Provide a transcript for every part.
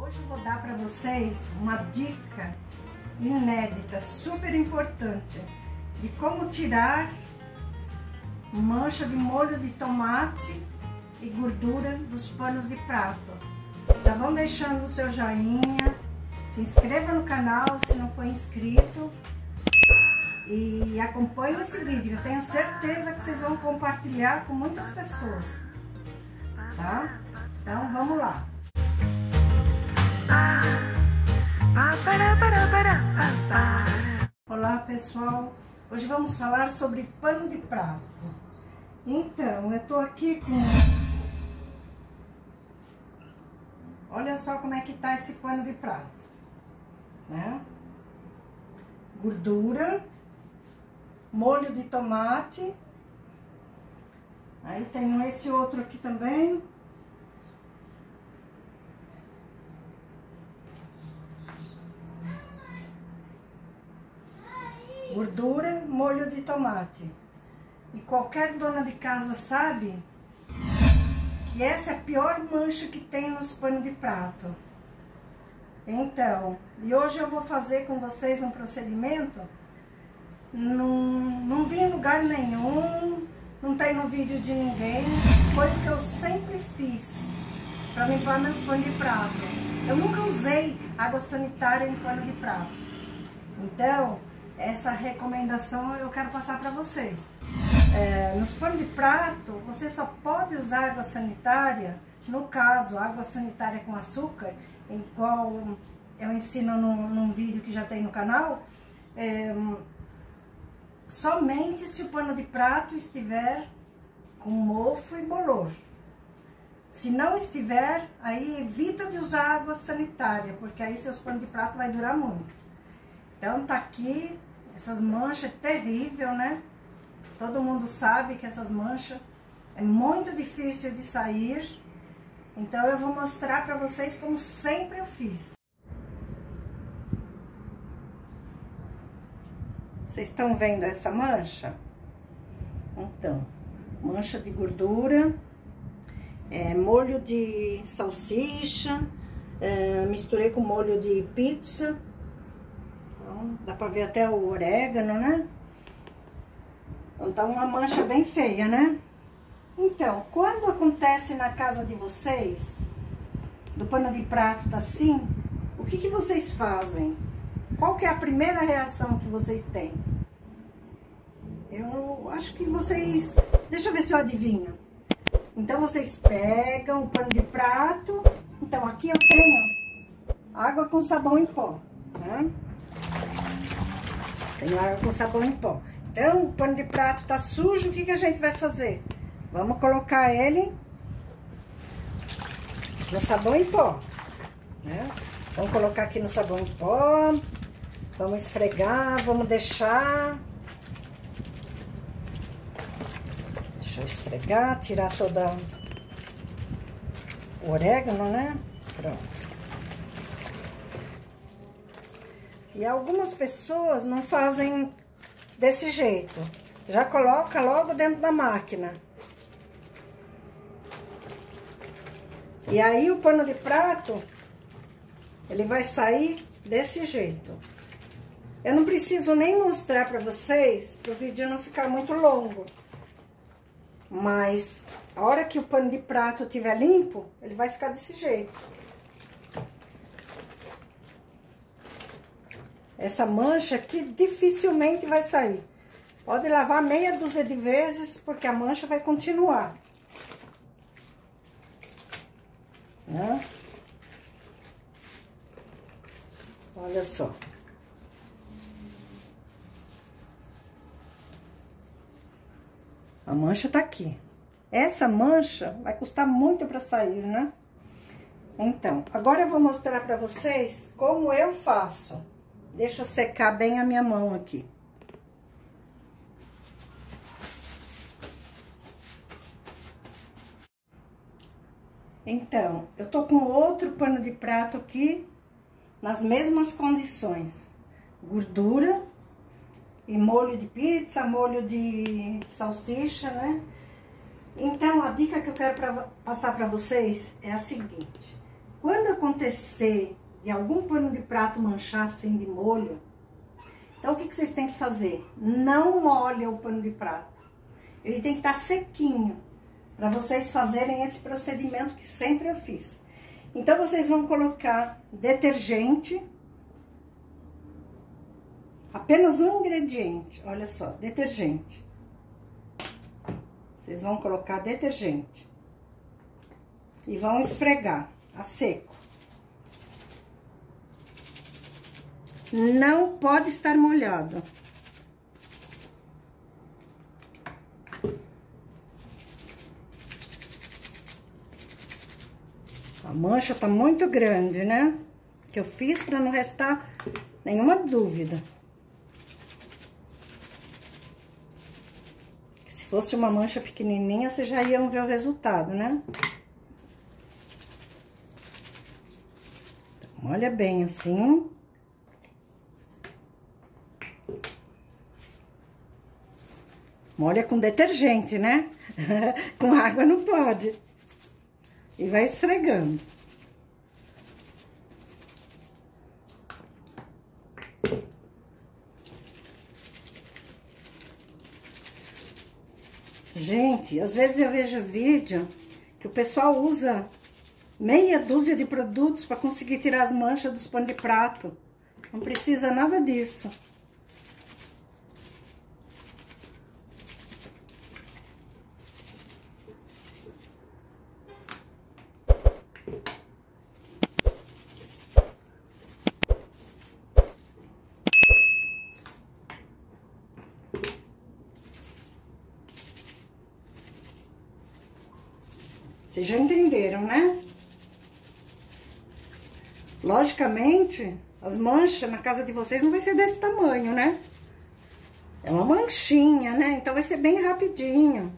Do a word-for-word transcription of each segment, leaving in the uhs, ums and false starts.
Hoje eu vou dar para vocês uma dica inédita, super importante, de como tirar mancha de molho de tomate e gordura dos panos de prato. Já vão deixando o seu joinha, se inscreva no canal se não for inscrito e acompanhe esse vídeo. Eu tenho certeza que vocês vão compartilhar com muitas pessoas, tá? Então vamos lá. Olá pessoal, hoje vamos falar sobre pano de prato. Então, eu tô aqui com... Olha só como é que tá esse pano de prato, né? Gordura, molho de tomate, aí tem esse outro aqui também. Gordura, molho de tomate. E qualquer dona de casa sabe que essa é a pior mancha que tem nos panos de prato. Então, e hoje eu vou fazer com vocês um procedimento, não, não vi em lugar nenhum, não tem no vídeo de ninguém, foi o que eu sempre fiz para limpar meus panos de prato. Eu nunca usei água sanitária em pano de prato. Então, essa recomendação eu quero passar para vocês. É, nos panos de prato, você só pode usar água sanitária, no caso, água sanitária com açúcar, em qual eu ensino num, num vídeo que já tem no canal, é, somente se o pano de prato estiver com mofo e bolor. Se não estiver, aí evita de usar água sanitária, porque aí seus panos de prato vai durar muito. Então tá aqui, essas manchas, terrível, né? Todo mundo sabe que essas manchas é muito difícil de sair. Então eu vou mostrar para vocês como sempre eu fiz. Vocês estão vendo essa mancha? Então, mancha de gordura, é, molho de salsicha, é, misturei com molho de pizza. Então, dá pra ver até o orégano, né? Então, uma mancha bem feia, né? Então, quando acontece na casa de vocês, do pano de prato tá assim, o que que vocês fazem? Qual que é a primeira reação que vocês têm? Eu acho que vocês... Deixa eu ver se eu adivinho. Então, vocês pegam o pano de prato. Então, aqui eu tenho água com sabão em pó, né? Tenho água com sabão em pó. Então, o pano de prato tá sujo, o que que a gente vai fazer? Vamos colocar ele no sabão em pó, né? Vamos colocar aqui no sabão em pó, vamos esfregar, vamos deixar... Deixa eu esfregar, tirar toda o orégano, né? Pronto. E algumas pessoas não fazem desse jeito. Já coloca logo dentro da máquina. E aí o pano de prato, ele vai sair desse jeito. Eu não preciso nem mostrar para vocês, para o vídeo não ficar muito longo. Mas a hora que o pano de prato estiver limpo, ele vai ficar desse jeito. Essa mancha aqui dificilmente vai sair. Pode lavar meia dúzia de vezes, porque a mancha vai continuar. Né? Olha só. A mancha tá aqui. Essa mancha vai custar muito para sair, né? Então, agora eu vou mostrar para vocês como eu faço. Deixa eu secar bem a minha mão aqui. Então, eu tô com outro pano de prato aqui, nas mesmas condições. Gordura e molho de pizza, molho de salsicha, né? Então, a dica que eu quero pra, passar pra vocês é a seguinte. Quando acontecer de algum pano de prato manchar assim de molho, então o que, que vocês têm que fazer? Não molha o pano de prato. Ele tem que estar sequinho, para vocês fazerem esse procedimento que sempre eu fiz. Então, vocês vão colocar detergente, apenas um ingrediente, olha só, detergente. Vocês vão colocar detergente e vão esfregar a seco. Não pode estar molhado. A mancha tá muito grande, né? Que eu fiz para não restar nenhuma dúvida. Se fosse uma mancha pequenininha, vocês já iam ver o resultado, né? Então, molha bem assim. Molha com detergente, né? Com água não pode. E vai esfregando. Gente, às vezes eu vejo vídeo que o pessoal usa meia dúzia de produtos para conseguir tirar as manchas dos panos de prato. Não precisa nada disso. Vocês já entenderam, né? Logicamente, as manchas na casa de vocês não vai ser desse tamanho, né? É uma manchinha, né? Então, vai ser bem rapidinho.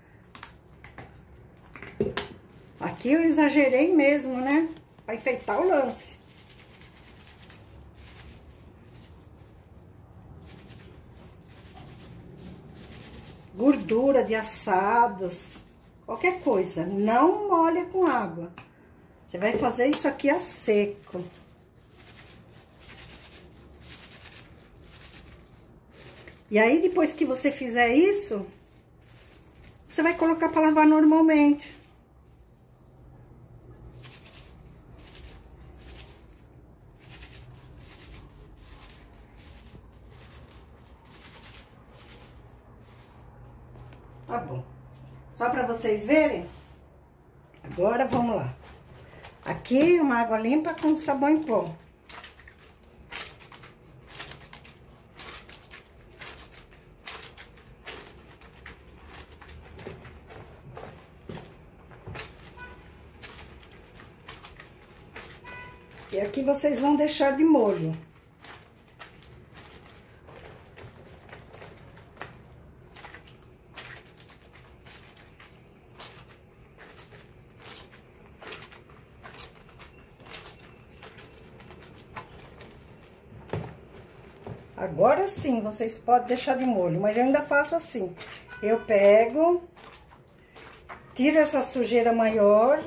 Aqui eu exagerei mesmo, né? Pra enfeitar o lance. Gordura de assados. Qualquer coisa, não molha com água. Você vai fazer isso aqui a seco. E aí, depois que você fizer isso, você vai colocar para lavar normalmente. Tá bom. Só para vocês verem. Agora, vamos lá. Aqui, uma água limpa com sabão em pó. E aqui vocês vão deixar de molho. Agora sim, vocês podem deixar de molho, mas eu ainda faço assim. Eu pego, tiro essa sujeira maior.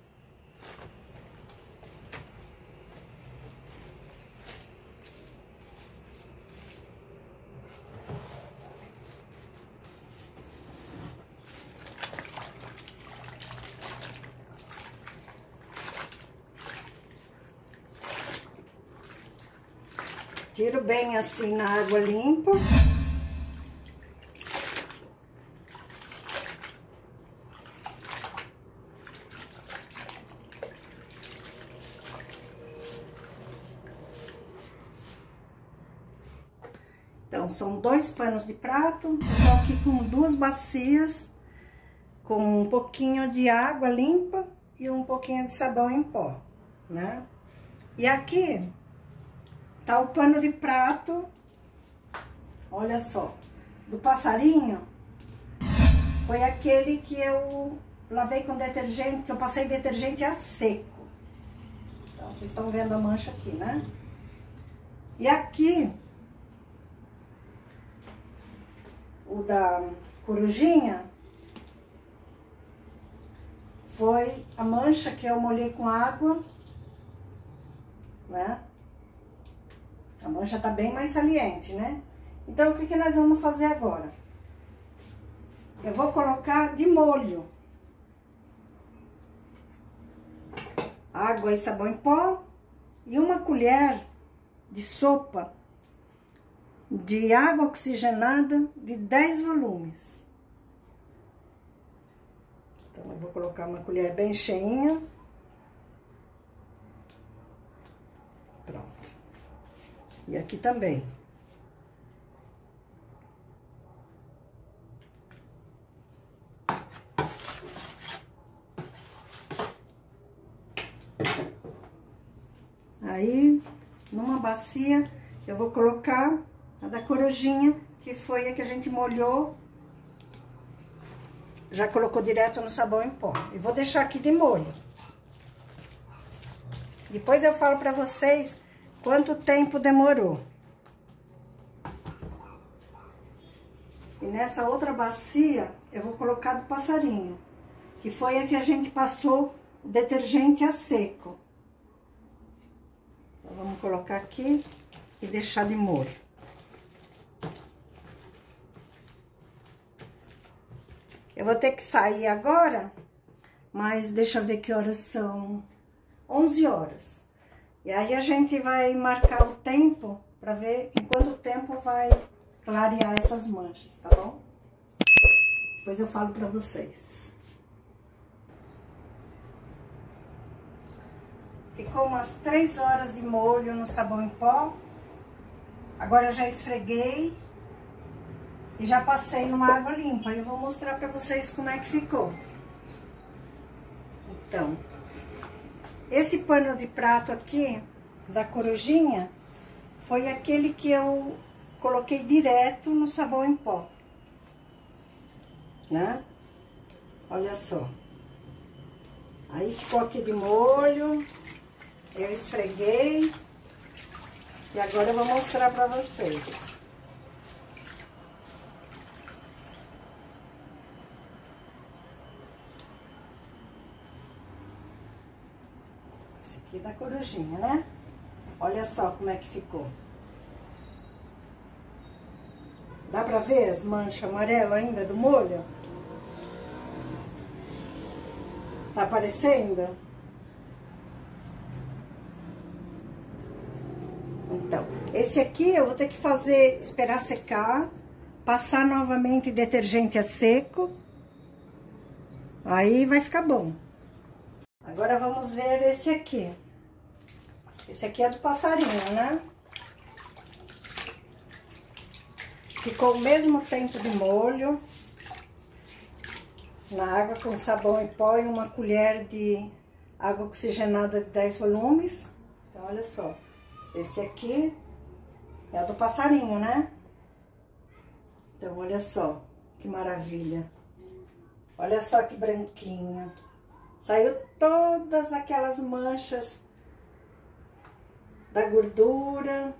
Tiro bem assim na água limpa. Então, são dois panos de prato. Eu tô aqui com duas bacias, com um pouquinho de água limpa e um pouquinho de sabão em pó, né? E aqui tá o pano de prato, olha só, do passarinho, foi aquele que eu lavei com detergente, que eu passei detergente a seco. Então, vocês estão vendo a mancha aqui, né? E aqui, o da corujinha, foi a mancha que eu molhei com água né? A mancha tá bem mais saliente, né? Então, o que que nós vamos fazer agora? Eu vou colocar de molho água e sabão em pó e uma colher de sopa de água oxigenada de dez volumes. Então, eu vou colocar uma colher bem cheinha. Pronto. E aqui também. Aí, numa bacia, eu vou colocar a da corujinha, que foi a que a gente molhou. Já colocou direto no sabão em pó. E vou deixar aqui de molho. Depois eu falo pra vocês quanto tempo demorou. E nessa outra bacia, eu vou colocar do passarinho, que foi a que a gente passou o detergente a seco. Então, vamos colocar aqui e deixar de molho. Eu vou ter que sair agora, mas deixa eu ver que horas são. onze horas. E aí a gente vai marcar o tempo para ver em quanto tempo vai clarear essas manchas, tá bom? Depois eu falo para vocês. Ficou umas três horas de molho no sabão em pó. Agora eu já esfreguei e já passei numa água limpa. Eu vou mostrar para vocês como é que ficou. Então, esse pano de prato aqui, da corujinha, foi aquele que eu coloquei direto no sabão em pó, né? Olha só. Aí ficou aqui de molho, eu esfreguei, e agora eu vou mostrar pra vocês. Aqui da corujinha, né? Olha só como é que ficou. Dá pra ver as manchas amarelas ainda do molho? Tá aparecendo? Então, esse aqui eu vou ter que fazer, esperar secar, passar novamente detergente a seco. Aí vai ficar bom. Agora vamos ver esse aqui. Esse aqui é do passarinho, né? Ficou o mesmo tempo de molho. Na água com sabão em pó e uma colher de água oxigenada de dez volumes. Então, olha só. Esse aqui é o do passarinho, né? Então, olha só que maravilha. Olha só que branquinho. Saiu todas aquelas manchas da gordura,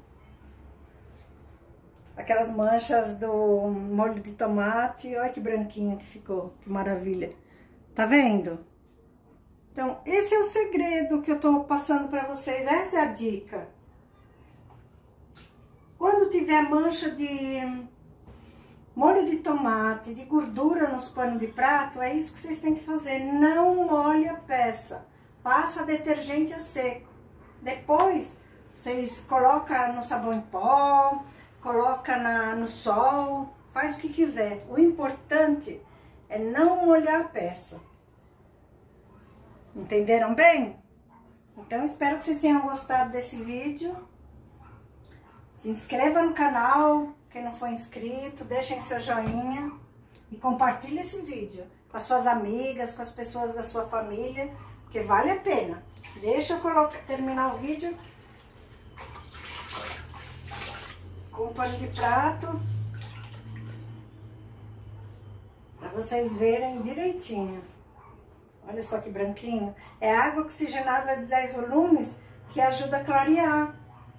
aquelas manchas do molho de tomate. Olha que branquinho que ficou, que maravilha. Tá vendo? Então, esse é o segredo que eu tô passando pra vocês, essa é a dica. Quando tiver mancha de molho de tomate, de gordura nos panos de prato, é isso que vocês têm que fazer. Não molhe a peça. Passa detergente a seco. Depois, vocês colocam no sabão em pó, coloca na, no sol, faz o que quiser. O importante é não molhar a peça. Entenderam bem? Então, espero que vocês tenham gostado desse vídeo. Se inscreva no canal. Quem não for inscrito, deixem seu joinha e compartilhe esse vídeo com as suas amigas, com as pessoas da sua família, que vale a pena. Deixa eu colocar, terminar o vídeo com o pano de prato, para vocês verem direitinho. Olha só que branquinho. É água oxigenada de dez volumes que ajuda a clarear.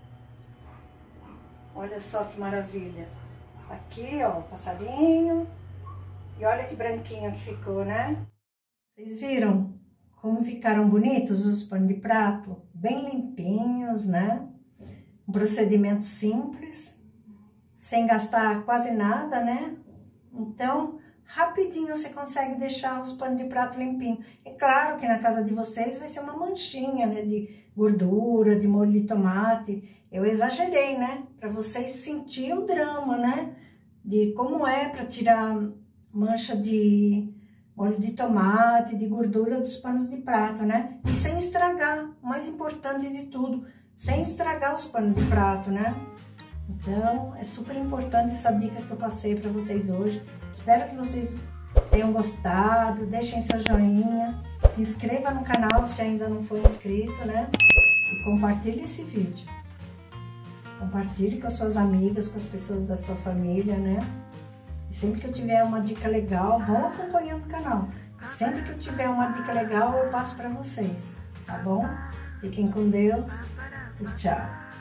Olha só que maravilha. Aqui, ó, passarinho. E olha que branquinho que ficou, né? Vocês viram como ficaram bonitos os panos de prato, bem limpinhos, né? Um procedimento simples, sem gastar quase nada, né? Então, rapidinho você consegue deixar os panos de prato limpinhos. É claro que na casa de vocês vai ser uma manchinha, né? De gordura, de molho de tomate. Eu exagerei, né? Para vocês sentirem o drama, né? De como é para tirar mancha de molho de tomate, de gordura dos panos de prato, né? E sem estragar, o mais importante de tudo, sem estragar os panos de prato, né? Então, é super importante essa dica que eu passei para vocês hoje. Espero que vocês tenham gostado, deixem seu joinha, se inscreva no canal se ainda não for inscrito, né? E compartilhe esse vídeo. Compartilhe com as suas amigas, com as pessoas da sua família, né? E sempre que eu tiver uma dica legal, vão acompanhando o canal. Sempre que eu tiver uma dica legal, eu passo para vocês, tá bom? Fiquem com Deus e tchau!